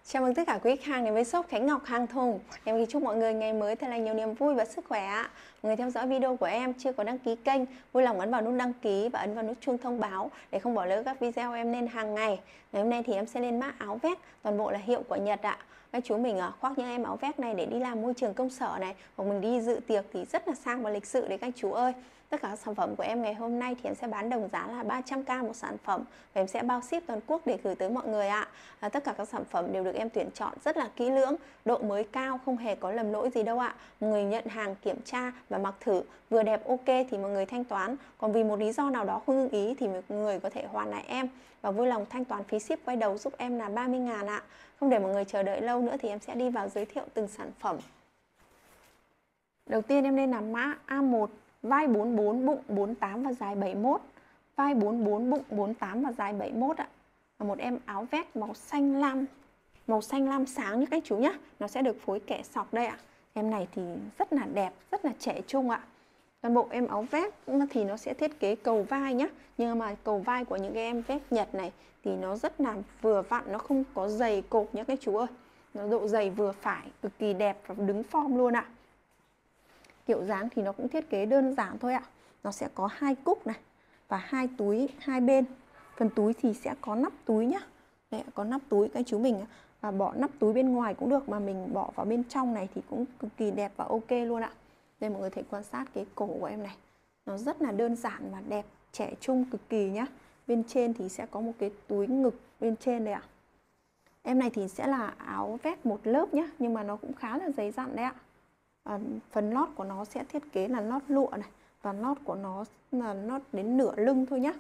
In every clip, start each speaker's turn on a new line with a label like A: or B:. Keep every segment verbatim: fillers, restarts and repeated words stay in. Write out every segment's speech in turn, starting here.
A: Chào mừng tất cả quý khách hàng đến với shop Khánh Ngọc Hàng Thùng. Em chúc mọi người ngày mới thật là nhiều niềm vui và sức khỏe ạ. Mọi người theo dõi video của em chưa có đăng ký kênh, vui lòng ấn vào nút đăng ký và ấn vào nút chuông thông báo để không bỏ lỡ các video em lên hàng ngày. Ngày hôm nay thì em sẽ lên mã áo vest, toàn bộ là hiệu của Nhật ạ. Các chú mình khoác những em áo vest này để đi làm môi trường công sở này, hoặc mình đi dự tiệc thì rất là sang và lịch sự đấy các chú ơi. Tất cả các sản phẩm của em ngày hôm nay thì em sẽ bán đồng giá là ba trăm k một sản phẩm và em sẽ bao ship toàn quốc để gửi tới mọi người ạ. À, tất cả các sản phẩm đều được em tuyển chọn rất là kỹ lưỡng, độ mới cao, không hề có lầm lỗi gì đâu ạ. Mọi người nhận hàng kiểm tra và mặc thử vừa đẹp ok thì mọi người thanh toán, còn vì một lý do nào đó không ưng ý thì mọi người có thể hoàn lại em và vui lòng thanh toán phí ship quay đầu giúp em là ba mươi ngàn ạ. Không để mọi người chờ đợi lâu nữa thì em sẽ đi vào giới thiệu từng sản phẩm. Đầu tiên em lên là mã A một, vai bốn mươi bốn, bụng bốn mươi tám và dài bảy mươi mốt. Vai bốn mươi bốn, bụng bốn mươi tám và dài bảy mươi mốt ạ. Và một em áo vest màu xanh lam, màu xanh lam sáng như các chú nhá. Nó sẽ được phối kẻ sọc đây ạ. Em này thì rất là đẹp, rất là trẻ trung ạ. Toàn bộ em áo vest thì nó sẽ thiết kế cầu vai nhá. Nhưng mà cầu vai của những cái em vest Nhật này thì nó rất là vừa vặn, nó không có dày cột nhá các chú ơi. Nó độ dày vừa phải, cực kỳ đẹp và đứng form luôn ạ. Kiểu dáng thì nó cũng thiết kế đơn giản thôi ạ. Nó sẽ có hai cúc này và hai túi hai bên. Phần túi thì sẽ có nắp túi nhá. Đây, có nắp túi, các chú mình và bỏ nắp túi bên ngoài cũng được, mà mình bỏ vào bên trong này thì cũng cực kỳ đẹp và ok luôn ạ. Đây mọi người thể quan sát cái cổ của em này. Nó rất là đơn giản và đẹp, trẻ trung cực kỳ nhá. Bên trên thì sẽ có một cái túi ngực bên trên đây ạ. Em này thì sẽ là áo vest một lớp nhá, nhưng mà nó cũng khá là dày dặn đấy ạ. À, phần lót của nó sẽ thiết kế là lót lụa này, và lót của nó là lót đến nửa lưng thôi nhá.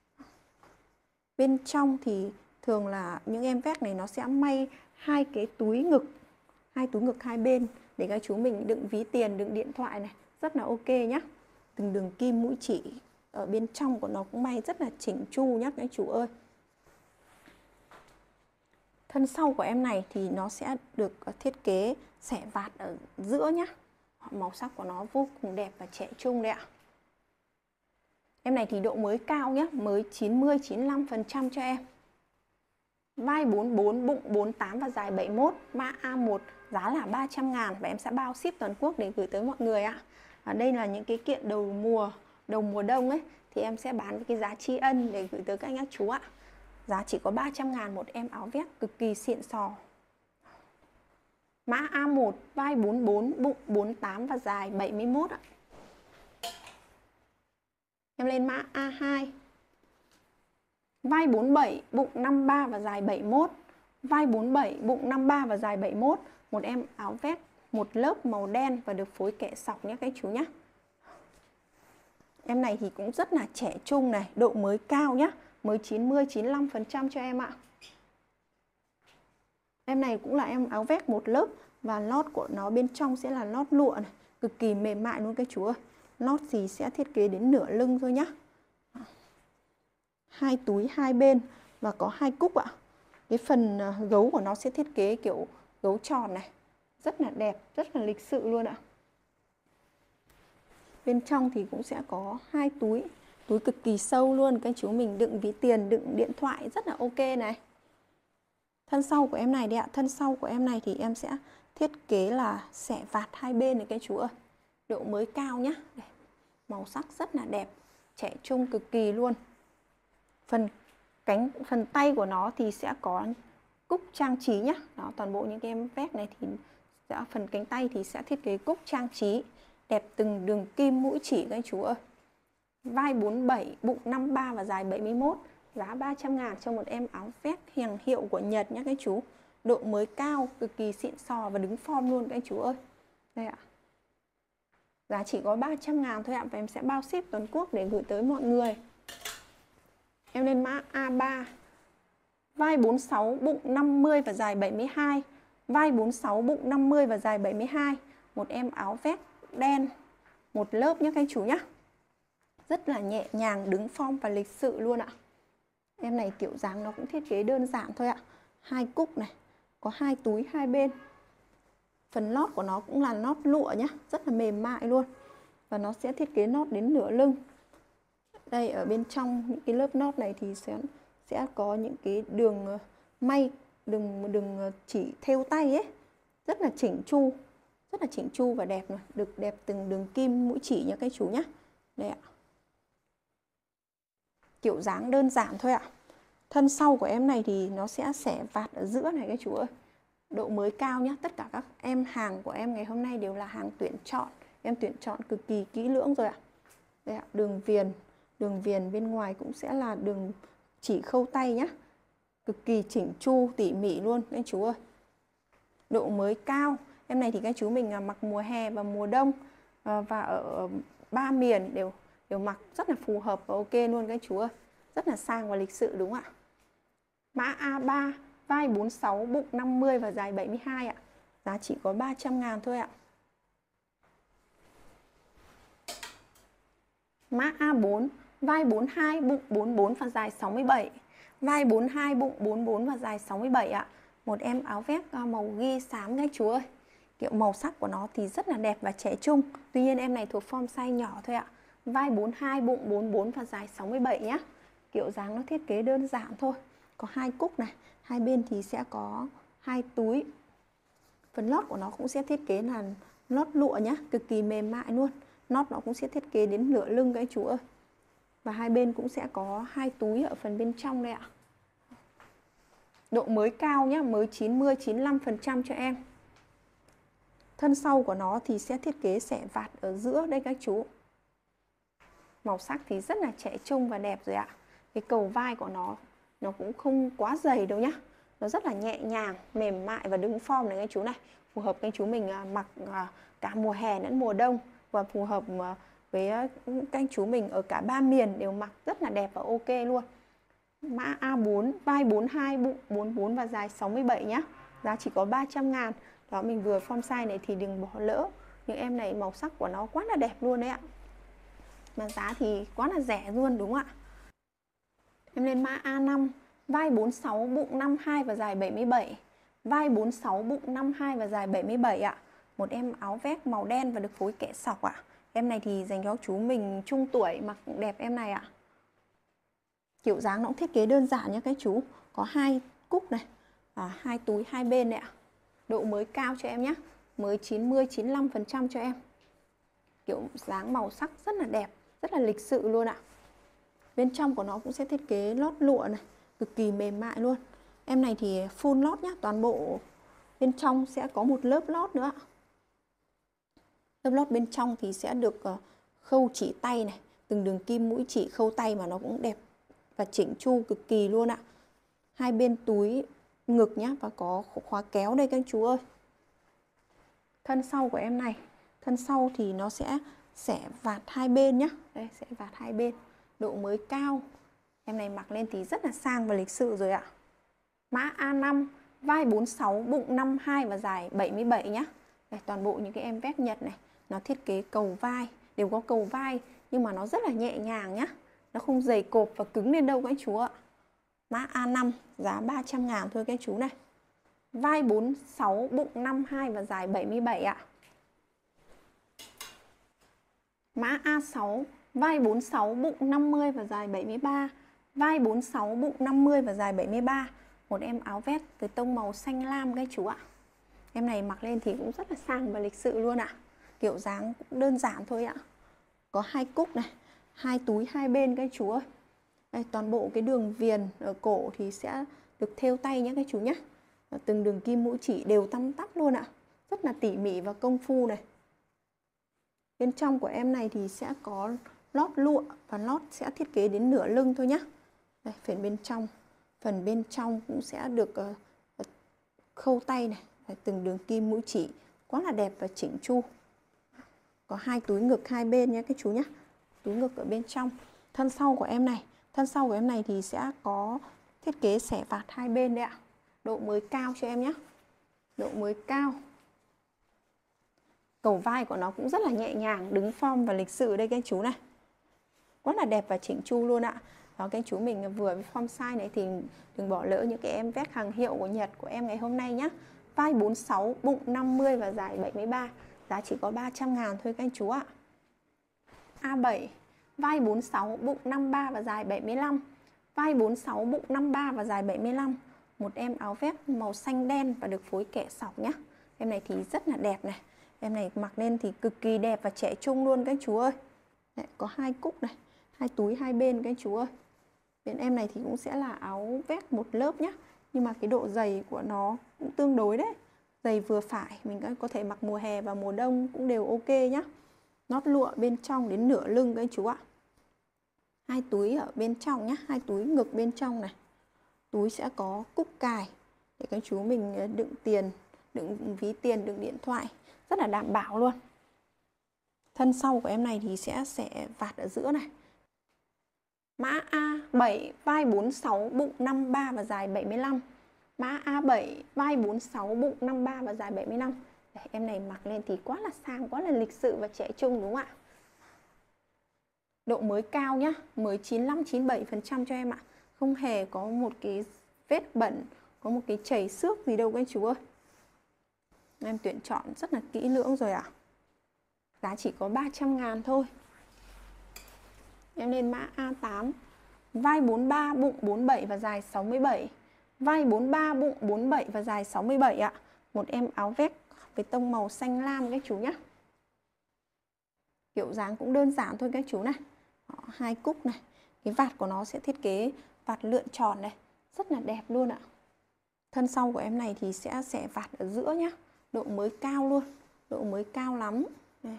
A: Bên trong thì thường là những em vest này nó sẽ may hai cái túi ngực, hai túi ngực hai bên để các chú mình đựng ví tiền, đựng điện thoại này, rất là ok nhá. Từng đường kim mũi chỉ ở bên trong của nó cũng may rất là chỉnh chu nhá các chú ơi. Thân sau của em này thì nó sẽ được thiết kế xẻ vạt ở giữa nhá. Màu sắc của nó vô cùng đẹp và trẻ trung đấy ạ. Em này thì độ mới cao nhé, mới chín mươi chín mươi lăm phần trăm cho em. Vai bốn mươi bốn, bụng bốn mươi tám và dài bảy mươi mốt, mã A một, giá là ba trăm ngàn và em sẽ bao ship toàn quốc để gửi tới mọi người ạ. Ở đây là những cái kiện đầu mùa, đầu mùa đông ấy thì em sẽ bán cái giá tri ân để gửi tới các anh các chú ạ. Giá chỉ có ba trăm ngàn một em áo vest cực kỳ xịn sò. Mã A một, vai bốn mươi bốn, bụng bốn mươi tám và dài bảy mươi mốt ạ. Em lên mã A hai. Vai bốn mươi bảy, bụng năm mươi ba và dài bảy mươi mốt. Vai bốn mươi bảy, bụng năm mươi ba và dài bảy mươi mốt. Một em áo vest một lớp màu đen và được phối kẻ sọc nhé các chú nhé. Em này thì cũng rất là trẻ trung này, độ mới cao nhé, mới chín mươi chín mươi lăm phần trăm cho em ạ. Em này cũng là em áo vest một lớp và lót của nó bên trong sẽ là lót lụa này, cực kỳ mềm mại luôn các chú ơi. Lót thì sẽ thiết kế đến nửa lưng thôi nhá. Hai túi hai bên và có hai cúc ạ. Cái phần gấu của nó sẽ thiết kế kiểu gấu tròn này, rất là đẹp, rất là lịch sự luôn ạ. Bên trong thì cũng sẽ có hai túi, túi cực kỳ sâu luôn, các chú mình đựng ví tiền, đựng điện thoại rất là ok này. Thân sau của em này đấy ạ, thân sau của em này thì em sẽ thiết kế là xẻ vạt hai bên này các chú ơi. Độ mới cao nhá. Đây. Màu sắc rất là đẹp, trẻ trung cực kỳ luôn. Phần cánh, phần tay của nó thì sẽ có cúc trang trí nhá. Đó, toàn bộ những cái em vest này thì sẽ, phần cánh tay thì sẽ thiết kế cúc trang trí, đẹp từng đường kim mũi chỉ các chú ơi. Vai bốn mươi bảy, bụng năm mươi ba và dài bảy mươi mốt. Giá ba trăm ngàn cho một em áo vest hàng hiệu của Nhật nhé các chú. Độ mới cao, cực kỳ xịn sò và đứng form luôn các chú ơi. Đây ạ. Giá chỉ có ba trăm ngàn thôi ạ. Và em sẽ bao ship toàn quốc để gửi tới mọi người. Em lên mã A ba. Vai bốn mươi sáu, bụng năm mươi và dài bảy mươi hai. Vai bốn mươi sáu, bụng năm mươi và dài bảy mươi hai. Một em áo vest đen một lớp nhé các chú nhé. Rất là nhẹ nhàng, đứng form và lịch sự luôn ạ. Em này kiểu dáng nó cũng thiết kế đơn giản thôi ạ. Hai cúc này, có hai túi hai bên. Phần lót của nó cũng là lót lụa nhá, rất là mềm mại luôn. Và nó sẽ thiết kế lót đến nửa lưng. Đây ở bên trong những cái lớp lót này thì sẽ sẽ có những cái đường may đừng đừng chỉ thêu tay ấy, rất là chỉnh chu, rất là chỉnh chu và đẹp này, được đẹp từng đường kim mũi chỉ nha các chú nhé. Đây ạ. Kiểu dáng đơn giản thôi ạ. Thân sau của em này thì nó sẽ xẻ vạt ở giữa này các chú ơi. Độ mới cao nhé. Tất cả các em hàng của em ngày hôm nay đều là hàng tuyển chọn. Em tuyển chọn cực kỳ kỹ lưỡng rồi ạ. Đây ạ, đường viền, đường viền bên ngoài cũng sẽ là đường chỉ khâu tay nhé. Cực kỳ chỉnh chu, tỉ mỉ luôn các chú ơi. Độ mới cao. Em này thì các chú mình mặc mùa hè và mùa đông, và ở ba miền đều đều mặc rất là phù hợp và ok luôn các chú ơi. Rất là sang và lịch sự đúng không ạ? Mã A ba, vai bốn mươi sáu, bụng năm mươi và dài bảy mươi hai ạ. Giá chỉ có ba trăm ngàn thôi ạ. Mã A bốn, vai bốn mươi hai, bụng bốn mươi bốn và dài sáu mươi bảy. Vai bốn mươi hai, bụng bốn mươi bốn và dài sáu mươi bảy ạ. Một em áo vest màu ghi xám các chú ơi. Kiểu màu sắc của nó thì rất là đẹp và trẻ trung. Tuy nhiên em này thuộc form size nhỏ thôi ạ. Vai bốn mươi hai, bụng bốn mươi bốn và dài sáu mươi bảy nhé. Kiểu dáng nó thiết kế đơn giản thôi. Có hai cúc này, hai bên thì sẽ có hai túi. Phần lót của nó cũng sẽ thiết kế là lót lụa nhé, cực kỳ mềm mại luôn. Lót nó cũng sẽ thiết kế đến nửa lưng các chú ơi. Và hai bên cũng sẽ có hai túi ở phần bên trong đây ạ. Độ mới cao nhé, mới chín mươi chín mươi lăm phần trăm cho em. Thân sau của nó thì sẽ thiết kế xẻ vạt ở giữa đây các chú. Màu sắc thì rất là trẻ trung và đẹp rồi ạ. Cái cầu vai của nó nó cũng không quá dày đâu nhá. Nó rất là nhẹ nhàng, mềm mại và đứng form này các chú này. Phù hợp các chú mình mặc cả mùa hè lẫn mùa đông. Và phù hợp với các chú mình ở cả ba miền đều mặc rất là đẹp và ok luôn. Mã A bốn, vai bốn mươi hai, bụng bốn mươi bốn và dài sáu mươi bảy nhá. Giá chỉ có ba trăm ngàn. Đó, mình vừa form size này thì đừng bỏ lỡ. Những em này màu sắc của nó quá là đẹp luôn đấy ạ. Mà giá thì quá là rẻ luôn đúng không ạ? Em lên mã A năm, vai bốn mươi sáu, bụng năm mươi hai và dài bảy mươi bảy. Vai bốn mươi sáu, bụng năm mươi hai và dài bảy mươi bảy ạ. Một em áo vest màu đen và được phối kẻ sọc ạ. Em này thì dành cho chú mình trung tuổi mặc đẹp em này ạ. Kiểu dáng nó cũng thiết kế đơn giản nhé các chú. Có hai cúc này, à, hai túi hai bên này ạ. Độ mới cao cho em nhé. Mới chín mươi chín mươi lăm phần trăm cho em. Kiểu dáng màu sắc rất là đẹp, rất là lịch sự luôn ạ. Bên trong của nó cũng sẽ thiết kế lót lụa này, cực kỳ mềm mại luôn. Em này thì full lót nhá, toàn bộ bên trong sẽ có một lớp lót nữa. Lớp lót bên trong thì sẽ được khâu chỉ tay này, từng đường kim mũi chỉ khâu tay mà nó cũng đẹp và chỉnh chu cực kỳ luôn ạ. Hai bên túi ngực nhá, và có khóa kéo đây các chú ơi. Thân sau của em này, thân sau thì nó sẽ xẻ vạt hai bên nhá. Đây, xẻ vạt hai bên. Độ mới cao. Em này mặc lên thì rất là sang và lịch sự rồi ạ. Mã A năm, vai bốn mươi sáu, bụng năm mươi hai và dài bảy mươi bảy nhá. Đây, toàn bộ những cái em vest Nhật này, nó thiết kế cầu vai, đều có cầu vai nhưng mà nó rất là nhẹ nhàng nhá. Nó không dày cộp và cứng lên đâu các chú ạ. Mã A năm, giá ba trăm ngàn thôi các chú này. Vai bốn mươi sáu, bụng năm mươi hai và dài bảy mươi bảy ạ. Mã A sáu, vai bốn mươi sáu, bụng năm mươi và dài bảy mươi ba. Vai bốn mươi sáu, bụng năm mươi và dài bảy mươi ba. Một em áo vest với tông màu xanh lam các chú ạ. Em này mặc lên thì cũng rất là sang và lịch sự luôn ạ. Kiểu dáng cũng đơn giản thôi ạ. Có hai cúc này, hai túi hai bên các chú ơi. Đây, toàn bộ cái đường viền ở cổ thì sẽ được thêu tay nhé các chú nhé. Từng đường kim mũi chỉ đều tăm tắp luôn ạ. Rất là tỉ mỉ và công phu này. Bên trong của em này thì sẽ có lót lụa và lót sẽ thiết kế đến nửa lưng thôi nhé. Đây, phần bên trong, phần bên trong cũng sẽ được uh, khâu tay này. Đây, từng đường kim mũi chỉ quá là đẹp và chỉnh chu. Có hai túi ngực hai bên nhé các chú nhé. Túi ngực ở bên trong. Thân sau của em này, thân sau của em này thì sẽ có thiết kế xẻ vạt hai bên đấy ạ. Độ mới cao cho em nhé. Độ mới cao. Cầu vai của nó cũng rất là nhẹ nhàng, đứng form và lịch sự đây các chú này. Quá là đẹp và chỉnh chu luôn ạ. Đó, các chú mình vừa với form size này thì đừng bỏ lỡ những cái em vest hàng hiệu của Nhật của em ngày hôm nay nhé. Vai bốn mươi sáu, bụng năm mươi và dài bảy mươi ba. Giá chỉ có ba trăm ngàn thôi các chú ạ. A bảy, vai bốn mươi sáu, bụng năm mươi ba và dài bảy mươi lăm. Vai bốn mươi sáu, bụng năm mươi ba và dài bảy mươi lăm. một em áo vest màu xanh đen và được phối kẻ sọc nhá. Em này thì rất là đẹp này. Em này mặc lên thì cực kỳ đẹp và trẻ trung luôn các chú ơi. Đấy, có hai cúc này, hai túi hai bên các chú ơi. Bên em này thì cũng sẽ là áo vest một lớp nhá. Nhưng mà cái độ dày của nó cũng tương đối đấy. Dày vừa phải, mình có thể mặc mùa hè và mùa đông cũng đều ok nhá. Nót lụa bên trong đến nửa lưng các chú ạ. Hai túi ở bên trong nhá, hai túi ngực bên trong này. Túi sẽ có cúc cài để các chú mình đựng tiền, đựng ví tiền, đựng điện thoại. Rất là đảm bảo luôn. Thân sau của em này thì sẽ sẽ vạt ở giữa này. Mã A bảy, vai bốn mươi sáu, bụng năm mươi ba và dài bảy mươi lăm. Mã A bảy, vai bốn mươi sáu, bụng năm mươi ba và dài bảy mươi lăm. Đấy, em này mặc lên thì quá là sang, quá là lịch sự và trẻ trung đúng không ạ? Độ mới cao nhá, mới chín mươi lăm chín mươi bảy phần trăm cho em ạ. Không hề có một cái vết bẩn, có một cái chảy xước gì đâu các chú ơi. Em tuyển chọn rất là kỹ lưỡng rồi ạ. Giá chỉ có ba trăm ngàn thôi. Em lên mã A tám, vai bốn mươi ba, bụng bốn mươi bảy và dài sáu mươi bảy. Vai bốn mươi ba, bụng bốn mươi bảy và dài sáu mươi bảy ạ. Một em áo vest với tông màu xanh lam các chú nhé. Kiểu dáng cũng đơn giản thôi các chú này. Đó, hai cúc này. Cái vạt của nó sẽ thiết kế vạt lượn tròn này. Rất là đẹp luôn ạ. Thân sau của em này thì sẽ xẻ vạt ở giữa nhá. Độ mới cao luôn. Độ mới cao lắm. Đây.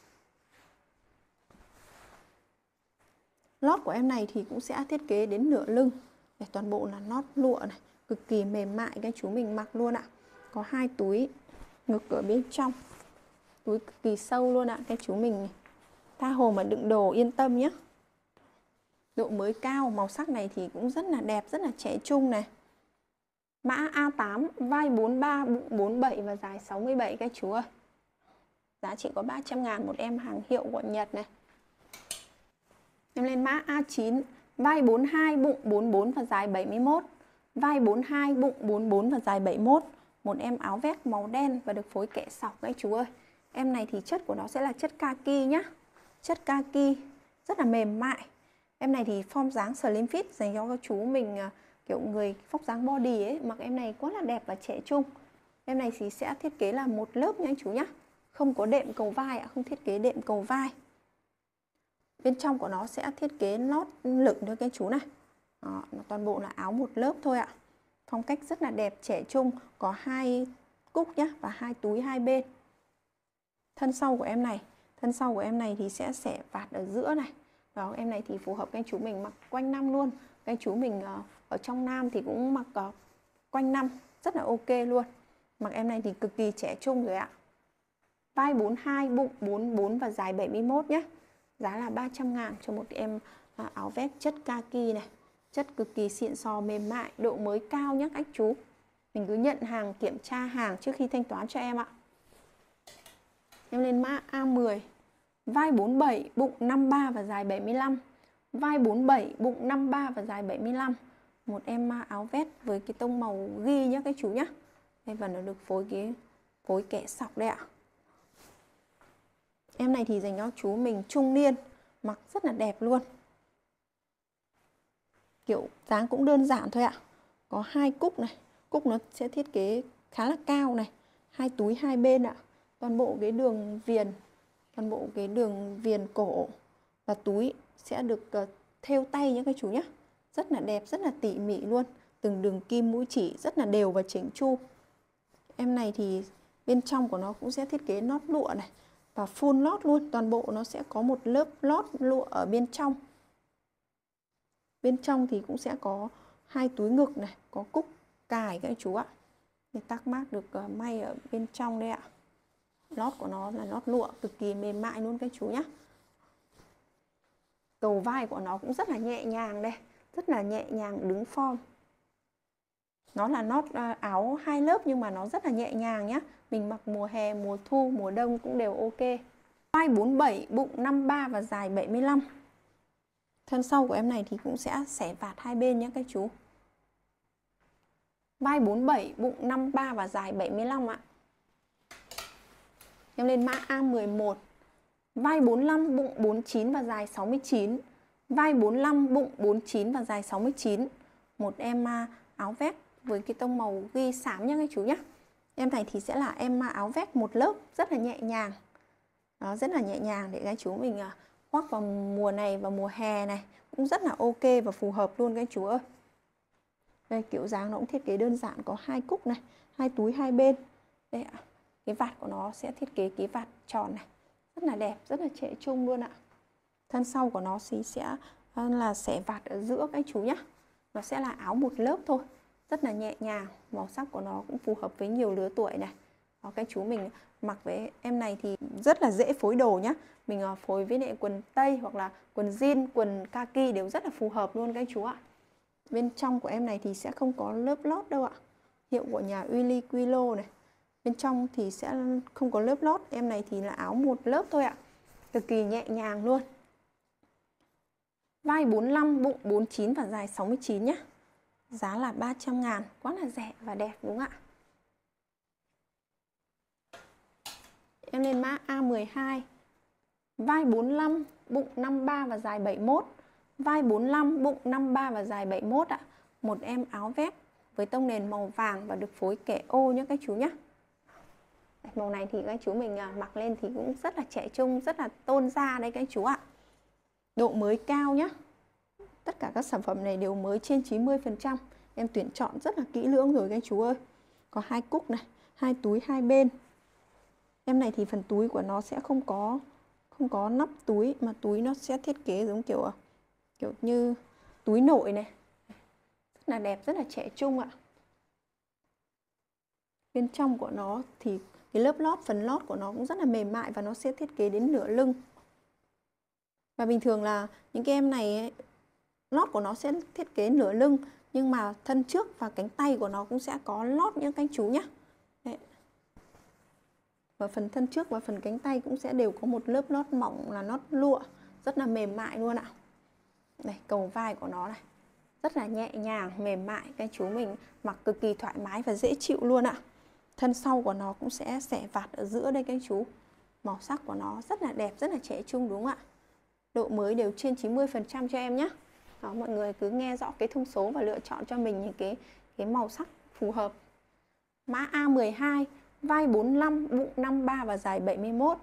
A: Lót của em này thì cũng sẽ thiết kế đến nửa lưng. Đây, toàn bộ là lót lụa này. Cực kỳ mềm mại các chú mình mặc luôn ạ. Có hai túi ngực ở bên trong. Túi cực kỳ sâu luôn ạ. Các chú mình tha hồ mà đựng đồ yên tâm nhé. Độ mới cao, màu sắc này thì cũng rất là đẹp, rất là trẻ trung này. Mã A tám, vai bốn mươi ba, bụng bốn mươi bảy và dài sáu mươi bảy các chú ơi. Giá chỉ có ba trăm ngàn một em hàng hiệu của Nhật này. Em lên mã A chín, vai bốn mươi hai, bụng bốn mươi bốn và dài bảy mươi mốt. Vai bốn mươi hai, bụng bốn mươi bốn và dài bảy mươi mốt. Một em áo vest màu đen và được phối kẻ sọc các chú ơi. Em này thì chất của nó sẽ là chất kaki nhá. Chất kaki rất là mềm mại. Em này thì form dáng slim fit dành cho các chú mình kiểu người vóc dáng body ấy, mặc em này quá là đẹp và trẻ trung. Em này thì sẽ thiết kế là một lớp nha anh chú nhá. Không có đệm cầu vai ạ, không thiết kế đệm cầu vai. Bên trong của nó sẽ thiết kế lót lửng cho các chú này. Đó, toàn bộ là áo một lớp thôi ạ. Phong cách rất là đẹp, trẻ trung, có hai cúc nhá và hai túi hai bên. Thân sau của em này, thân sau của em này thì sẽ xẻ vạt ở giữa này. Đó, em này thì phù hợp các chú mình mặc quanh năm luôn. Các chú mình ở trong Nam thì cũng mặc quanh năm, rất là ok luôn. Mặc em này thì cực kỳ trẻ trung rồi ạ. Vai bốn mươi hai, bụng bốn mươi bốn và dài bảy mươi mốt nhé. Giá là ba trăm ngàn cho một em áo vest chất kaki này. Chất cực kỳ xịn sò, mềm mại, độ mới cao nhé các chú. Mình cứ nhận hàng, kiểm tra hàng trước khi thanh toán cho em ạ. Em lên mã A mười. Vai bốn mươi bảy, bụng năm mươi ba và dài bảy mươi lăm. Vai bốn mươi bảy, bụng năm mươi ba và dài bảy mươi lăm. Một em áo vest với cái tông màu ghi nhé các chú nhé. Đây, và nó được phối cái phối kẻ sọc đây ạ. Em này thì dành cho chú mình trung niên, mặc rất là đẹp luôn. Kiểu dáng cũng đơn giản thôi ạ. Có hai cúc này, cúc nó sẽ thiết kế khá là cao này, hai túi hai bên ạ. Toàn bộ cái đường viền, toàn bộ cái đường viền cổ và túi sẽ được uh, thêu tay nhé các chú nhé. Rất là đẹp, rất là tỉ mỉ luôn. Từng đường kim mũi chỉ rất là đều và chỉnh chu. Em này thì bên trong của nó cũng sẽ thiết kế lót lụa này và full lót luôn. Toàn bộ nó sẽ có một lớp lót lụa ở bên trong. Bên trong thì cũng sẽ có hai túi ngực này, có cúc cài các chú ạ. Để tag mác được uh, may ở bên trong đây ạ. Lót của nó là lót lụa cực kỳ mềm mại luôn các chú nhé. Cầu vai của nó cũng rất là nhẹ nhàng đây, rất là nhẹ nhàng đứng form. Nó là lót uh, áo hai lớp nhưng mà nó rất là nhẹ nhàng nhé. Mình mặc mùa hè, mùa thu, mùa đông cũng đều ok. Vai bốn mươi bảy, bụng năm mươi ba và dài bảy mươi lăm. Thân sau của em này thì cũng sẽ xẻ vạt hai bên nhé các chú. Vai bốn mươi bảy, bụng năm mươi ba và dài bảy mươi lăm ạ. Em lên mã A mười một. Vai bốn mươi lăm, bụng bốn mươi chín và dài sáu mươi chín. Vai bốn mươi lăm, bụng bốn mươi chín và dài sáu mươi chín. Một em áo vest với cái tông màu ghi xám nhá các chú nhá. Em này thì sẽ là em áo vest một lớp rất là nhẹ nhàng. Đó, rất là nhẹ nhàng để các chú mình khoác vào mùa này và mùa hè này cũng rất là ok và phù hợp luôn các chú ơi. Đây, kiểu dáng nó cũng thiết kế đơn giản, có hai cúc này, hai túi hai bên. Đây ạ. Cái vạt của nó sẽ thiết kế cái vạt tròn này, rất là đẹp, rất là trẻ trung luôn ạ. Thân sau của nó thì sẽ là xẻ vạt ở giữa các chú nhé. Nó sẽ là áo một lớp thôi, rất là nhẹ nhàng, màu sắc của nó cũng phù hợp với nhiều lứa tuổi này. Đó, các chú mình mặc với em này thì rất là dễ phối đồ nhá. Mình phối với lại quần tây hoặc là quần jean, quần kaki đều rất là phù hợp luôn các chú ạ. Bên trong của em này thì sẽ không có lớp lót đâu ạ. Hiệu của nhà Uniqlo này. Bên trong thì sẽ không có lớp lót. Em này thì là áo một lớp thôi ạ. Cực kỳ nhẹ nhàng luôn. Vai bốn mươi lăm, bụng bốn mươi chín và dài sáu mươi chín nhé. Giá là ba trăm ngàn, quá là rẻ và đẹp đúng không ạ? Em lên mã A mười hai. Vai bốn mươi lăm, bụng năm mươi ba và dài bảy mươi mốt. Vai bốn mươi lăm, bụng năm mươi ba và dài bảy mươi mốt ạ. Một em áo vest với tông nền màu vàng và được phối kẻ ô nhé các chú nhé. Màu này thì các chú mình mặc lên thì cũng rất là trẻ trung, rất là tôn da đấy các chú ạ. Độ mới cao nhé. Tất cả các sản phẩm này đều mới trên chín mươi phần trăm. Em tuyển chọn rất là kỹ lưỡng rồi các chú ơi. Có hai cúc này, hai túi hai bên. Em này thì phần túi của nó sẽ không có không có nắp túi, mà túi nó sẽ thiết kế giống kiểu kiểu như túi nội này. Rất là đẹp, rất là trẻ trung ạ. Bên trong của nó thì cái lớp lót, phần lót của nó cũng rất là mềm mại và nó sẽ thiết kế đến nửa lưng. Và bình thường là những cái em này ấy, lót của nó sẽ thiết kế nửa lưng, nhưng mà thân trước và cánh tay của nó cũng sẽ có lót những các chú nhé. Đấy. Và phần thân trước và phần cánh tay cũng sẽ đều có một lớp lót mỏng là lót lụa, rất là mềm mại luôn ạ. Đây, cầu vai của nó này, rất là nhẹ nhàng, mềm mại, các chú mình mặc cực kỳ thoải mái và dễ chịu luôn ạ. Thân sau của nó cũng sẽ xẻ vạt ở giữa đây các chú. Màu sắc của nó rất là đẹp, rất là trẻ trung đúng không ạ? Độ mới đều trên chín mươi phần trăm cho em nhé. Đó, mọi người cứ nghe rõ cái thông số và lựa chọn cho mình những cái, cái màu sắc phù hợp. Mã A mười hai, vai bốn mươi lăm, bụng năm mươi ba và dài bảy mươi mốt.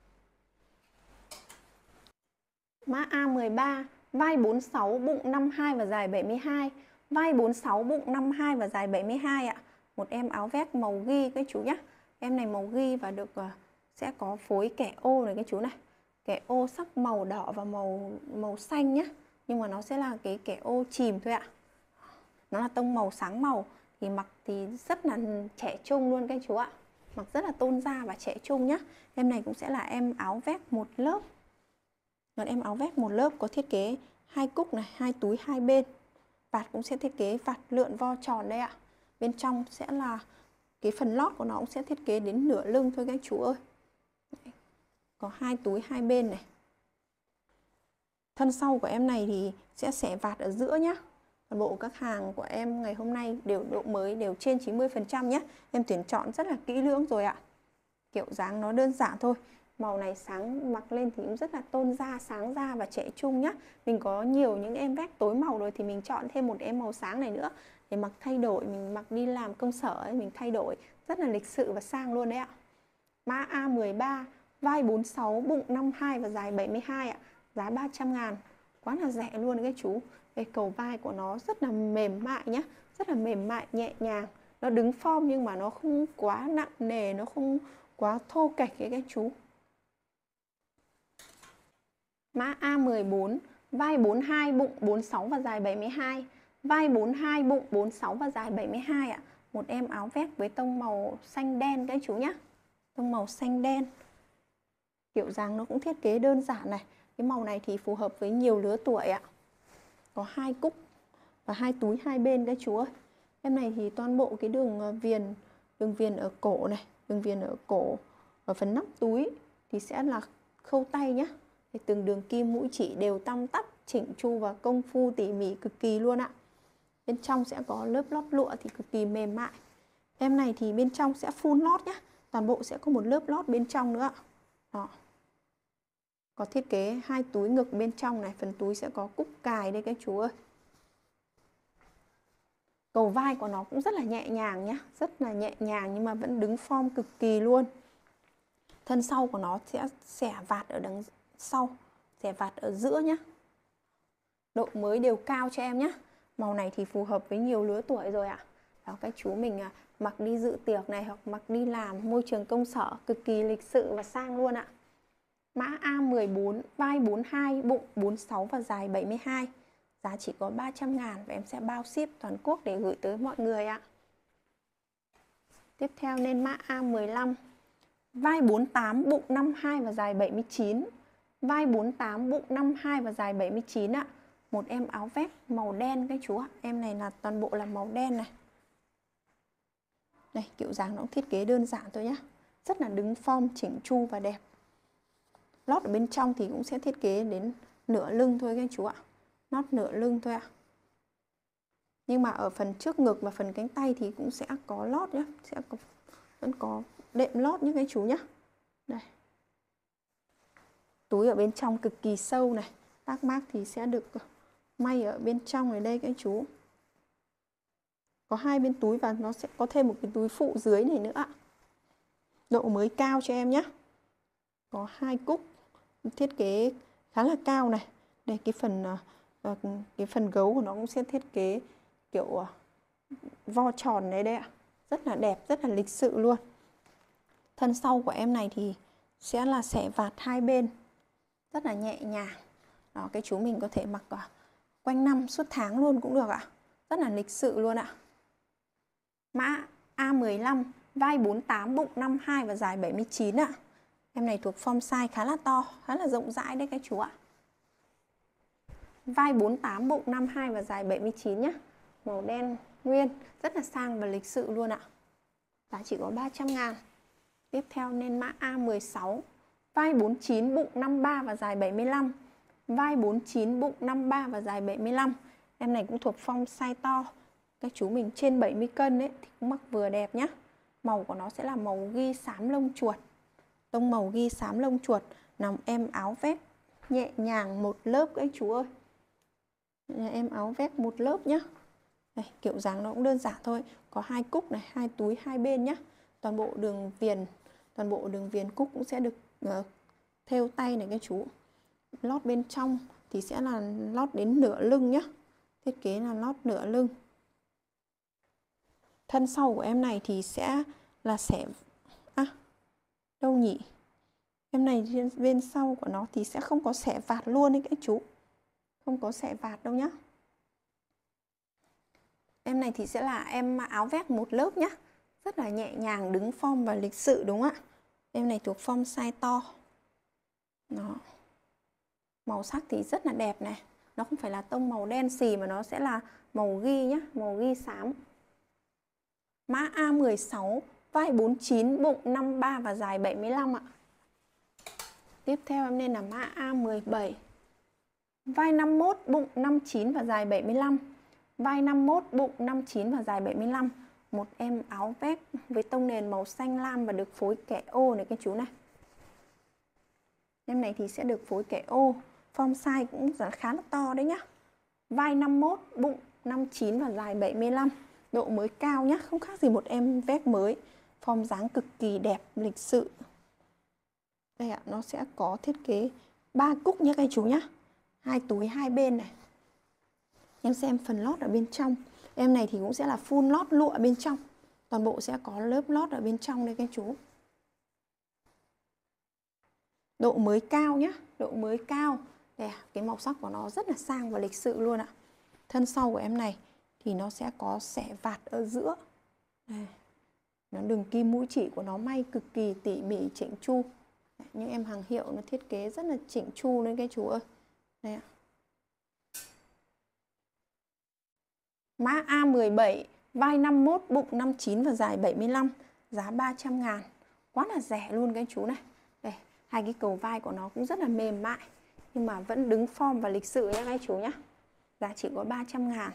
A: Mã A mười ba, vai bốn mươi sáu, bụng năm mươi hai và dài bảy mươi hai. Vai bốn mươi sáu, bụng năm mươi hai và dài bảy mươi hai ạ. Một em áo vest màu ghi các chú nhé. Em này màu ghi và được uh, sẽ có phối kẻ ô này các chú này. Kẻ ô sắc màu đỏ và màu màu xanh nhé. Nhưng mà nó sẽ là cái kẻ ô chìm thôi ạ. Nó là tông màu sáng màu. Thì mặc thì rất là trẻ trung luôn các chú ạ. Mặc rất là tôn da và trẻ trung nhé. Em này cũng sẽ là em áo vest một lớp. Còn em áo vest một lớp có thiết kế hai cúc này, hai túi hai bên. Vạt cũng sẽ thiết kế vạt lượn vo tròn đây ạ. Bên trong sẽ là cái phần lót của nó cũng sẽ thiết kế đến nửa lưng thôi các chú ơi. Đấy. Có hai túi hai bên này. Thân sau của em này thì sẽ xẻ vạt ở giữa nhé. Toàn bộ các hàng của em ngày hôm nay đều độ mới đều trên chín mươi phần trăm nhé. Em tuyển chọn rất là kỹ lưỡng rồi ạ. Kiểu dáng nó đơn giản thôi. Màu này sáng mặc lên thì cũng rất là tôn da, sáng da và trẻ trung nhá. Mình có nhiều những em vest tối màu rồi thì mình chọn thêm một em màu sáng này nữa để mặc thay đổi, mình mặc đi làm công sở ấy, mình thay đổi rất là lịch sự và sang luôn đấy ạ. Mã A mười ba, vai bốn mươi sáu, bụng năm mươi hai và dài bảy mươi hai ạ. Giá ba trăm ngàn, quá là rẻ luôn các chú. Đây, cầu vai của nó rất là mềm mại nhá, rất là mềm mại, nhẹ nhàng. Nó đứng form nhưng mà nó không quá nặng nề, nó không quá thô kệch ấy các chú. Mã A mười bốn, vai bốn mươi hai, bụng bốn mươi sáu và dài bảy mươi hai. Vai bốn mươi hai, bụng bốn mươi sáu và dài bảy mươi hai ạ. Một em áo vest với tông màu xanh đen các chú nhé. Tông màu xanh đen. Kiểu dáng nó cũng thiết kế đơn giản này. Cái màu này thì phù hợp với nhiều lứa tuổi ạ. Có hai cúc và hai túi hai bên các chú ơi. Em này thì toàn bộ cái đường viền, đường viền ở cổ này, đường viền ở cổ, ở phần nắp túi thì sẽ là khâu tay nhé. Thì từng đường kim mũi chỉ đều tăm tắp, chỉnh chu và công phu tỉ mỉ cực kỳ luôn ạ. Bên trong sẽ có lớp lót lụa thì cực kỳ mềm mại. Em này thì bên trong sẽ full lót nhé. Toàn bộ sẽ có một lớp lót bên trong nữa ạ. Đó. Có thiết kế hai túi ngực bên trong này, phần túi sẽ có cúc cài đây các chú ơi. Cầu vai của nó cũng rất là nhẹ nhàng nhá, rất là nhẹ nhàng nhưng mà vẫn đứng form cực kỳ luôn. Thân sau của nó sẽ xẻ vạt ở đằng sau, xẻ vạt ở giữa nhá. Độ mới đều cao cho em nhé. Màu này thì phù hợp với nhiều lứa tuổi rồi ạ. Đó, các chú mình à, mặc đi dự tiệc này hoặc mặc đi làm môi trường công sở cực kỳ lịch sự và sang luôn ạ. Mã A mười bốn, vai bốn mươi hai, bụng bốn mươi sáu và dài bảy mươi hai. Giá chỉ có ba trăm ngàn và em sẽ bao ship toàn quốc để gửi tới mọi người ạ. Tiếp theo lên mã A mười lăm, vai bốn mươi tám, bụng năm mươi hai và dài bảy mươi chín. Vai bốn mươi tám, bụng năm mươi hai và dài bảy mươi chín ạ. Một em áo vest màu đen các chú ạ. Em này là toàn bộ là màu đen này. Đây, kiểu dáng nó cũng thiết kế đơn giản thôi nhá. Rất là đứng form chỉnh chu và đẹp. Lót ở bên trong thì cũng sẽ thiết kế đến nửa lưng thôi các chú ạ. Lót nửa lưng thôi ạ. Nhưng mà ở phần trước ngực và phần cánh tay thì cũng sẽ có lót nhá. Sẽ có, vẫn có đệm lót như các chú nhá. Đây. Túi ở bên trong cực kỳ sâu này. Tác mác thì sẽ được may ở bên trong này đây các chú. Có hai bên túi và nó sẽ có thêm một cái túi phụ dưới này nữa. Độ mới cao cho em nhé. Có hai cúc thiết kế khá là cao này. Đây cái phần cái phần gấu của nó cũng sẽ thiết kế kiểu vo tròn đấy đấy ạ. Rất là đẹp, rất là lịch sự luôn. Thân sau của em này thì sẽ là xẻ vạt hai bên. Rất là nhẹ nhàng. Đó, cái chú mình có thể mặc quanh năm suốt tháng luôn cũng được ạ. Rất là lịch sự luôn ạ. Mã A mười lăm, vai bốn mươi tám, bụng năm mươi hai và dài bảy mươi chín ạ. Em này thuộc form size khá là to, khá là rộng rãi đấy các chú ạ. Vai bốn mươi tám, bụng năm mươi hai và dài bảy mươi chín nhá. Màu đen nguyên, rất là sang và lịch sự luôn ạ. Giá chỉ có ba trăm ngàn. Tiếp theo nên mã A mười sáu, vai bốn mươi chín, bụng năm mươi ba và dài bảy mươi lăm. Vai bốn mươi chín, bụng năm mươi ba và dài bảy mươi lăm. Em này cũng thuộc form size to. Các chú mình trên bảy mươi cân ấy thì cũng mặc vừa đẹp nhá. Màu của nó sẽ là màu ghi xám lông chuột. Tông màu ghi xám lông chuột. Nào em áo vest nhẹ nhàng một lớp các chú ơi. Em áo vest một lớp nhá. Đây, kiểu dáng nó cũng đơn giản thôi. Có hai cúc này, hai túi hai bên nhá. Toàn bộ đường viền, toàn bộ đường viền cúc cũng sẽ được uh, thêu tay này các chú. Lót bên trong thì sẽ là lót đến nửa lưng nhá. Thiết kế là lót nửa lưng. Thân sau của em này thì sẽ là xẻ... À, đâu nhỉ? Em này bên sau của nó thì sẽ không có xẻ vạt luôn đấy các chú. Không có xẻ vạt đâu nhá. Em này thì sẽ là em áo vest một lớp nhá. Rất là nhẹ nhàng, đứng form và lịch sự đúng không ạ? Em này thuộc form size to. Đó. Màu sắc thì rất là đẹp này. Nó không phải là tông màu đen xì mà nó sẽ là màu ghi nhá, màu ghi xám. Mã A mười sáu, vai bốn mươi chín, bụng năm mươi ba và dài bảy mươi lăm ạ. Tiếp theo em nên là mã A mười bảy. Vai năm mươi mốt, bụng năm mươi chín và dài bảy mươi lăm. Vai năm mươi mốt, bụng năm mươi chín và dài bảy mươi lăm. Một em áo vest với tông nền màu xanh lam và được phối kẻ ô này các chú này. Em này thì sẽ được phối kẻ ô. Form size cũng khá là to đấy nhá. Vai năm mươi mốt, bụng năm mươi chín và dài bảy mươi lăm. Độ mới cao nhá, không khác gì một em vest mới. Form dáng cực kỳ đẹp, lịch sự. Đây ạ, nó sẽ có thiết kế ba cúc nhé các chú nhá. Hai túi hai bên này. Em xem phần lót ở bên trong. Em này thì cũng sẽ là full lót lụa bên trong. Toàn bộ sẽ có lớp lót ở bên trong đây các chú. Độ mới cao nhá, độ mới cao. Đây à, cái màu sắc của nó rất là sang và lịch sự luôn ạ. Thân sau của em này thì nó sẽ có xẻ vạt ở giữa. Đây. Nó đường kim mũi chỉ của nó may cực kỳ tỉ mỉ chỉnh chu. Những em hàng hiệu nó thiết kế rất là chỉnh chu lên các chú ơi. Đây ạ. Mã A mười bảy, vai năm mươi mốt, bụng năm mươi chín và dài bảy mươi lăm. Giá ba trăm ngàn. Quá là rẻ luôn các chú này. Đây, hai cái cầu vai của nó cũng rất là mềm mại. Nhưng mà vẫn đứng form và lịch sự nha các chú nhé. Giá chỉ có ba trăm ngàn.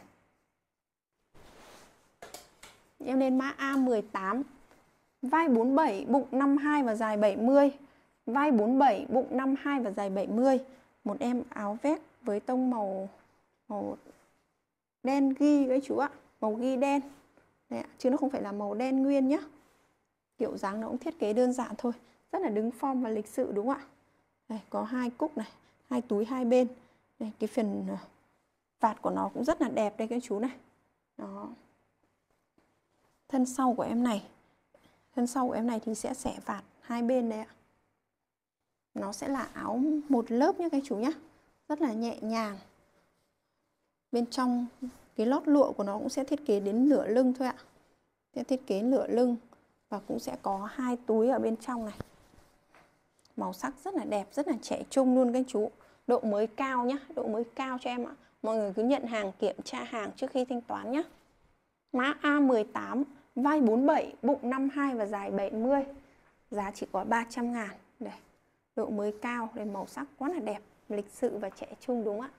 A: Em lên mã A mười tám. Vai bốn mươi bảy, bụng năm mươi hai và dài bảy mươi. Vai bốn mươi bảy, bụng năm mươi hai và dài bảy mươi. Một em áo vest với tông màu, màu đen ghi các chú ạ. Màu màu ghi đen. Đấy ạ, chứ nó không phải là màu đen nguyên nhá. Kiểu dáng nó cũng thiết kế đơn giản thôi, rất là đứng form và lịch sự đúng không ạ? Đây, có hai cúc này, hai túi hai bên. Đây, cái phần vạt của nó cũng rất là đẹp đây các chú này. Đó. Thân sau của em này, thân sau của em này thì sẽ xẻ vạt hai bên đây ạ. Nó sẽ là áo một lớp nhé các chú nhé, rất là nhẹ nhàng. Bên trong cái lót lụa của nó cũng sẽ thiết kế đến nửa lưng thôi ạ. Sẽ thiết kế nửa lưng và cũng sẽ có hai túi ở bên trong này. Màu sắc rất là đẹp, rất là trẻ trung luôn các chú. Độ mới cao nhá, độ mới cao cho em ạ. Mọi người cứ nhận hàng, kiểm tra hàng trước khi thanh toán nhé. Mã A mười tám, vai bốn mươi bảy, bụng năm mươi hai và dài bảy mươi. Giá chỉ có ba trăm ngàn. Đây, độ mới cao, đây màu sắc quá là đẹp, lịch sự và trẻ trung đúng không ạ?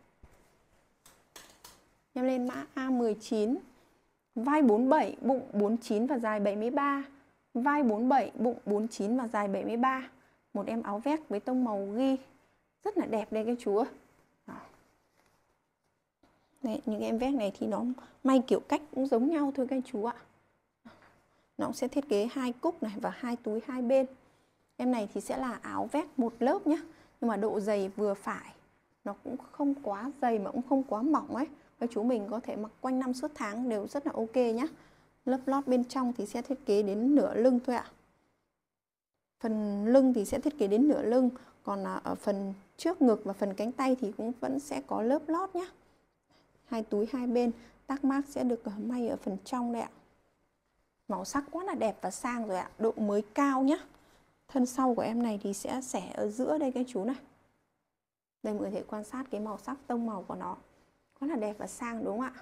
A: Em lên mã A mười chín, vai bốn mươi bảy, bụng bốn mươi chín và dài bảy mươi ba. Vai bốn mươi bảy, bụng bốn mươi chín và dài bảy mươi ba. Một em áo vest với tông màu ghi rất là đẹp đây các chú ơi. Đấy, những em vest này thì nó may kiểu cách cũng giống nhau thôi các chú ạ. Nó cũng sẽ thiết kế hai cúc này và hai túi hai bên. Em này thì sẽ là áo vest một lớp nhé, nhưng mà độ dày vừa phải, nó cũng không quá dày mà cũng không quá mỏng ấy. Các chú mình có thể mặc quanh năm suốt tháng đều rất là ok nhé. Lớp lót bên trong thì sẽ thiết kế đến nửa lưng thôi ạ. Phần lưng thì sẽ thiết kế đến nửa lưng, còn ở phần trước ngực và phần cánh tay thì cũng vẫn sẽ có lớp lót nhé. Hai túi hai bên, tag mark sẽ được may ở phần trong đây ạ. Màu sắc quá là đẹp và sang rồi ạ, độ mới cao nhé. Thân sau của em này thì sẽ xẻ ở giữa đây các chú này. Đây mọi người có thể quan sát cái màu sắc tông màu của nó, quá là đẹp và sang đúng không ạ?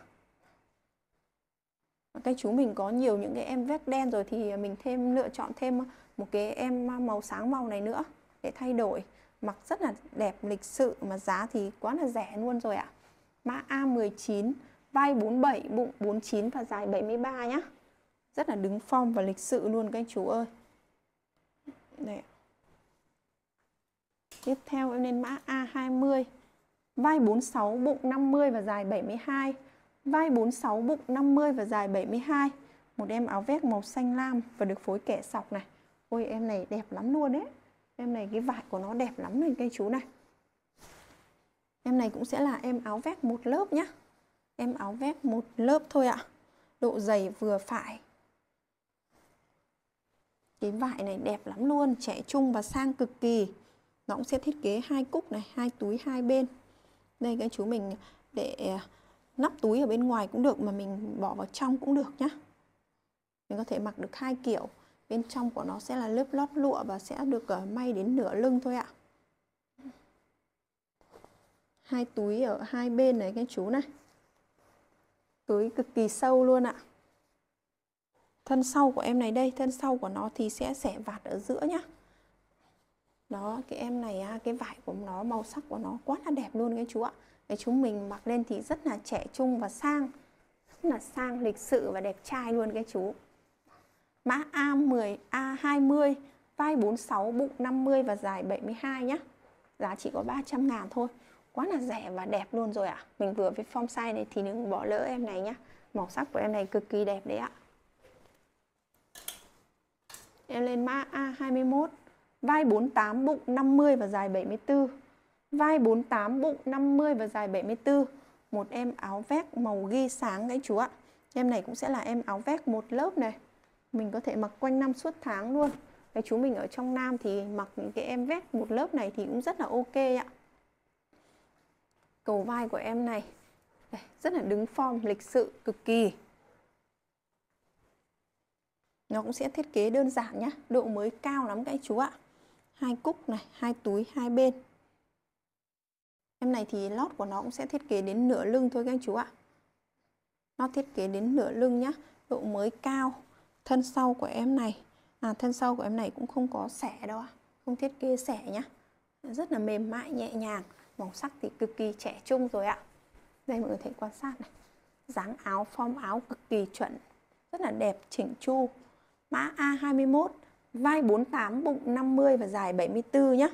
A: Các chú mình có nhiều những cái em vest đen rồi thì mình thêm lựa chọn thêm một cái em màu sáng màu này nữa để thay đổi, mặc rất là đẹp lịch sự mà giá thì quá là rẻ luôn rồi ạ. Mã A mười chín, vai bốn mươi bảy, bụng bốn mươi chín và dài bảy mươi ba nhá. Rất là đứng form và lịch sự luôn các anh chú ơi. Đây. Tiếp theo em lên mã A hai mươi, vai bốn mươi sáu, bụng năm mươi và dài bảy mươi hai. Vai bốn mươi sáu, bụng năm mươi và dài bảy mươi hai. Một em áo vest màu xanh lam và được phối kẻ sọc này. Ôi em này đẹp lắm luôn đấy. Em này cái vải của nó đẹp lắm này cây chú này. Em này cũng sẽ là em áo vest một lớp nhá. Em áo vest một lớp thôi ạ. Độ dày vừa phải. Cái vải này đẹp lắm luôn, trẻ trung và sang cực kỳ. Nó cũng sẽ thiết kế hai cúc này, hai túi hai bên. Đây các chú mình để nắp túi ở bên ngoài cũng được, mà mình bỏ vào trong cũng được nhá. Mình có thể mặc được hai kiểu. Bên trong của nó sẽ là lớp lót lụa và sẽ được may đến nửa lưng thôi ạ. Hai túi ở hai bên này các chú này. Túi cực kỳ sâu luôn ạ. Thân sau của em này đây, thân sau của nó thì sẽ xẻ vạt ở giữa nhá. Đó, cái em này cái vải của nó, màu sắc của nó quá là đẹp luôn các chú ạ. Cái chúng mình mặc lên thì rất là trẻ trung và sang, rất là sang, lịch sự và đẹp trai luôn các chú. Mã A mười, A hai mươi, vai bốn mươi sáu, bụng năm mươi và dài bảy mươi hai nhá. Giá chỉ có ba trăm ngàn thôi. Quá là rẻ và đẹp luôn rồi ạ. Mình vừa với form size này thì đừng bỏ lỡ em này nhá. Màu sắc của em này cực kỳ đẹp đấy ạ. Em lên mã A hai mươi mốt, vai bốn mươi tám, bụng năm mươi và dài bảy mươi tư. Vai bốn mươi tám, bụng năm mươi và dài bảy mươi tư. Một em áo vest màu ghi sáng đấy chú ạ. Em này cũng sẽ là em áo vest một lớp này. Mình có thể mặc quanh năm suốt tháng luôn. Cái chú mình ở trong Nam thì mặc những cái em vest một lớp này thì cũng rất là ok ạ. Cầu vai của em này đây, rất là đứng form, lịch sự cực kỳ. Nó cũng sẽ thiết kế đơn giản nhá, độ mới cao lắm các chú ạ. Hai cúc này, hai túi hai bên. Em này thì lót của nó cũng sẽ thiết kế đến nửa lưng thôi các anh chú ạ. Nó thiết kế đến nửa lưng nhá, độ mới cao. Thân sau của em này, à thân sau của em này cũng không có xẻ đâu ạ, không thiết kế xẻ nhá. Rất là mềm mại nhẹ nhàng, màu sắc thì cực kỳ trẻ trung rồi ạ. Đây mọi người thấy quan sát này. Dáng áo, form áo cực kỳ chuẩn, rất là đẹp, chỉnh chu. Mã A hai mươi mốt, vai bốn mươi tám, bụng năm mươi và dài bảy mươi tư nhá.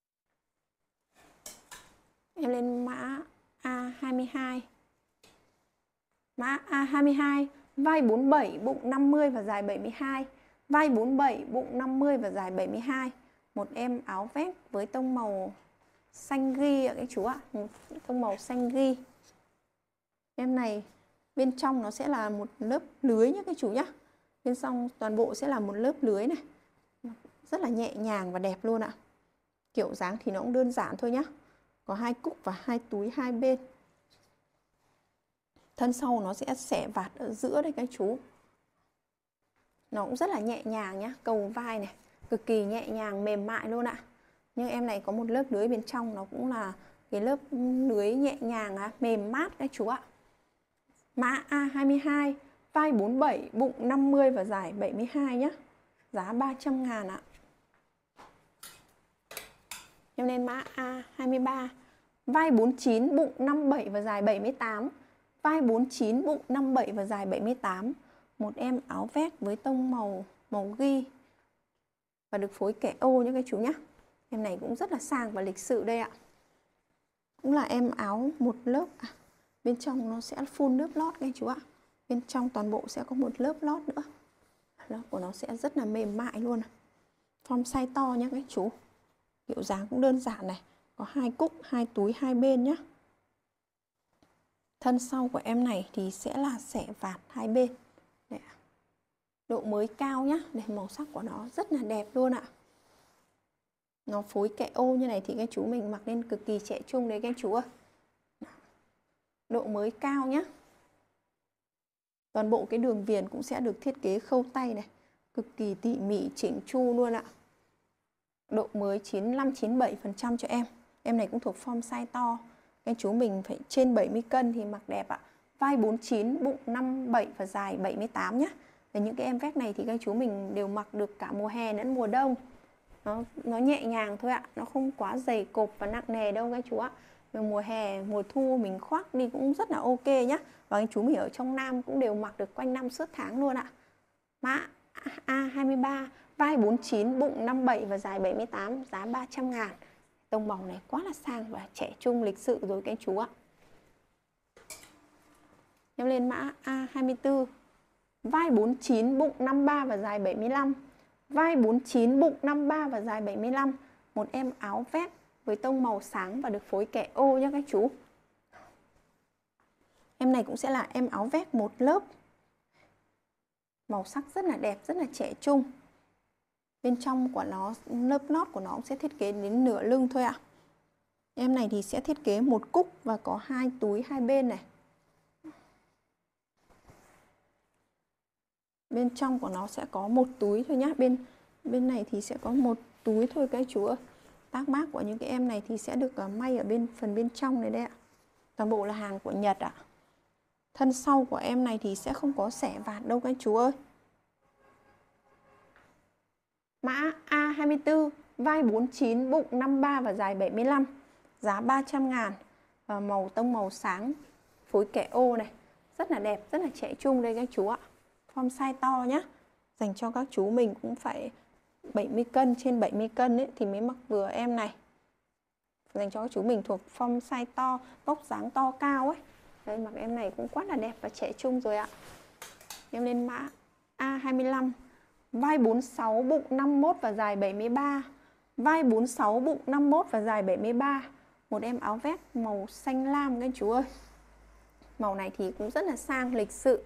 A: Em lên mã A hai mươi hai. Mã A hai mươi hai, vai bốn mươi bảy, bụng năm mươi và dài bảy mươi hai. Vai bốn mươi bảy, bụng năm mươi và dài bảy mươi hai. Một em áo vest với tông màu xanh ghi ạ các chú ạ. Một tông màu xanh ghi. Em này bên trong nó sẽ là một lớp lưới nhé các chú nhé. Bên trong toàn bộ sẽ là một lớp lưới này. Rất là nhẹ nhàng và đẹp luôn ạ. Kiểu dáng thì nó cũng đơn giản thôi nhé. Có hai cúc và hai túi hai bên. Thân sau nó sẽ xẻ vạt ở giữa đây các chú. Nó cũng rất là nhẹ nhàng nhá, cầu vai này, cực kỳ nhẹ nhàng mềm mại luôn ạ. Nhưng em này có một lớp lưới bên trong, nó cũng là cái lớp lưới nhẹ nhàng mềm mát các chú ạ. Mã A hai mươi hai, vai bốn mươi bảy, bụng năm mươi và dài bảy mươi hai nhá. Giá ba trăm ngàn ạ. Em lên mã A hai mươi ba, vai bốn mươi chín, bụng năm mươi bảy và dài bảy mươi tám. Vai bốn mươi chín, bụng năm mươi bảy và dài bảy mươi tám. Một em áo vest với tông màu màu ghi và được phối kẻ ô nhé các chú nhé. Em này cũng rất là sang và lịch sự đây ạ. Cũng là em áo một lớp à, bên trong nó sẽ full lớp lót các chú ạ. Bên trong toàn bộ sẽ có một lớp lót nữa. Lớp của nó sẽ rất là mềm mại luôn. Form size to nhé các chú. Kiểu dáng cũng đơn giản này. Có hai cúc, hai túi hai bên nhé. Thân sau của em này thì sẽ là xẻ vạt hai bên. Đây ạ. Độ mới cao nhá. Để màu sắc của nó rất là đẹp luôn ạ. Nó phối kẻ ô như này thì các chú mình mặc lên cực kỳ trẻ trung đấy các chú ơi. Độ mới cao nhá. Toàn bộ cái đường viền cũng sẽ được thiết kế khâu tay này. Cực kỳ tỉ mỉ chỉnh chu luôn ạ. Độ mới chín mươi lăm chín mươi bảy phần trăm cho em. Em này cũng thuộc form size to. Các chú mình phải trên bảy mươi cân thì mặc đẹp ạ. Vai bốn mươi chín, bụng năm mươi bảy và dài bảy mươi tám nhé. Và những cái em vest này thì các chú mình đều mặc được cả mùa hè lẫn mùa đông. Nó, nó nhẹ nhàng thôi ạ. Nó không quá dày cộp và nặng nề đâu các chú ạ. Về mùa hè, mùa thu mình khoác đi cũng rất là ok nhé. Và các chú mình ở trong Nam cũng đều mặc được quanh năm suốt tháng luôn ạ. Mã A hai mươi ba, vai bốn mươi chín, bụng năm mươi bảy và dài bảy mươi tám, giá ba trăm ngàn. Tông màu này quá là sang và trẻ trung lịch sự rồi các chú ạ. Em lên mã A hai mươi tư, vai bốn mươi chín, bụng năm mươi ba và dài bảy mươi lăm. Vai bốn mươi chín, bụng năm mươi ba và dài bảy mươi lăm. Một em áo vest với tông màu sáng và được phối kẻ ô nhé các chú. Em này cũng sẽ là em áo vest một lớp. Màu sắc rất là đẹp, rất là trẻ trung. Bên trong của nó, lớp lót của nó cũng sẽ thiết kế đến nửa lưng thôi ạ. Em này thì sẽ thiết kế một cúc và có hai túi hai bên này. Bên trong của nó sẽ có một túi thôi nhá. Bên bên này thì sẽ có một túi thôi các chú ơi. Tác mác của những cái em này thì sẽ được may ở bên phần bên trong này đây ạ. Toàn bộ là hàng của Nhật ạ. Thân sau của em này thì sẽ không có xẻ vạt đâu các chú ơi. Mã A hai mươi tư, vai bốn mươi chín, bụng năm mươi ba và dài bảy mươi lăm. Giá ba trăm ngàn. Và màu tông màu sáng, phối kẻ ô này. Rất là đẹp, rất là trẻ trung đây các chú ạ. Form size to nhá. Dành cho các chú mình cũng phải bảy mươi cân, trên bảy mươi cân ấy, thì mới mặc vừa em này. Dành cho các chú mình thuộc form size to, vóc dáng to cao ấy. Đây, mặc em này cũng quá là đẹp và trẻ trung rồi ạ. Em lên mã A hai mươi lăm, vai bốn mươi sáu, bụng năm mươi mốt và dài bảy mươi ba. Vai bốn mươi sáu, bụng năm mươi mốt và dài bảy mươi ba. Một em áo vest màu xanh lam các chú ơi. Màu này thì cũng rất là sang, lịch sự.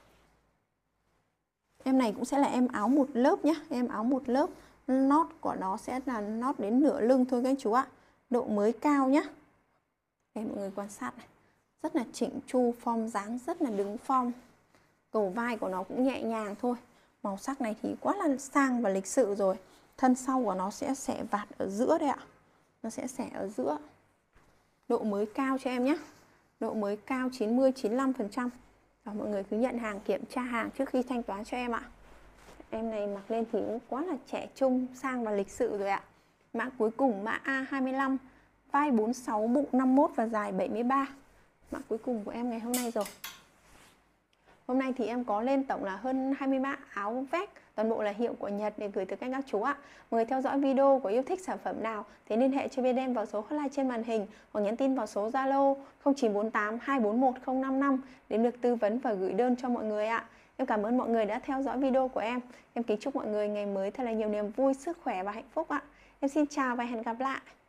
A: Em này cũng sẽ là em áo một lớp nhé. Em áo một lớp. Nót của nó sẽ là nót đến nửa lưng thôi các chú ạ. Độ mới cao nhé. Đây mọi người quan sát này. Rất là chỉnh chu, form dáng rất là đứng form. Cầu vai của nó cũng nhẹ nhàng thôi. Màu sắc này thì quá là sang và lịch sự rồi. Thân sau của nó sẽ xẻ vạt ở giữa đây ạ. Nó sẽ xẻ ở giữa. Độ mới cao cho em nhé. Độ mới cao chín mươi chín mươi lăm phần trăm. Và mọi người cứ nhận hàng, kiểm tra hàng trước khi thanh toán cho em ạ. Em này mặc lên thì cũng quá là trẻ trung, sang và lịch sự rồi ạ. Mã cuối cùng mã A hai mươi lăm, vai bốn mươi sáu, bụng năm mươi mốt và dài bảy mươi ba. Mã cuối cùng của em ngày hôm nay rồi. Hôm nay thì em có lên tổng là hơn hai mươi mã áo vest, toàn bộ là hiệu của Nhật để gửi tới các các chú ạ. Mọi người theo dõi video có yêu thích sản phẩm nào thì liên hệ cho bên em vào số hotline trên màn hình hoặc nhắn tin vào số Zalo không chín bốn tám hai bốn một không năm năm để được tư vấn và gửi đơn cho mọi người ạ. Em cảm ơn mọi người đã theo dõi video của em. Em kính chúc mọi người ngày mới thật là nhiều niềm vui, sức khỏe và hạnh phúc ạ. Em xin chào và hẹn gặp lại.